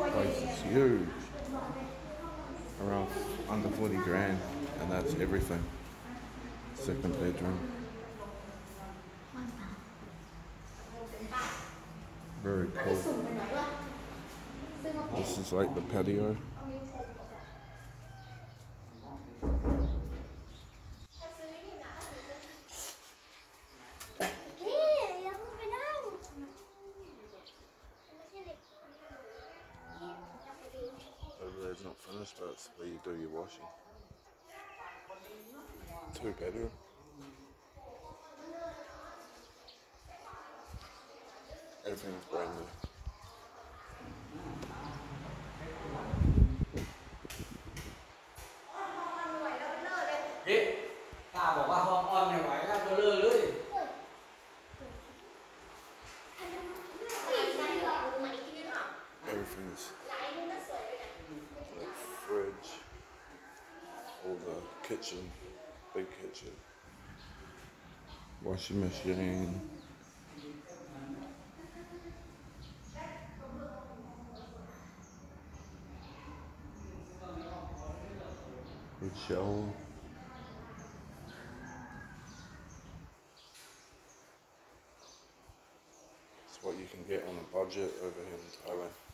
place is huge. Around under 40 grand, and that's everything. Second bedroom. Very cool. This is like the patio. Over there is not finished, but it's where you do your washing. 2 bedroom. Everything's brand new. ตาบอกว่าห้องออนไม่ไหวแล้วก็เลิกเลย Everything's like fridge, all the kitchen, big kitchen, washing machine. Good shower. It's what you can get on a budget over here in Thailand.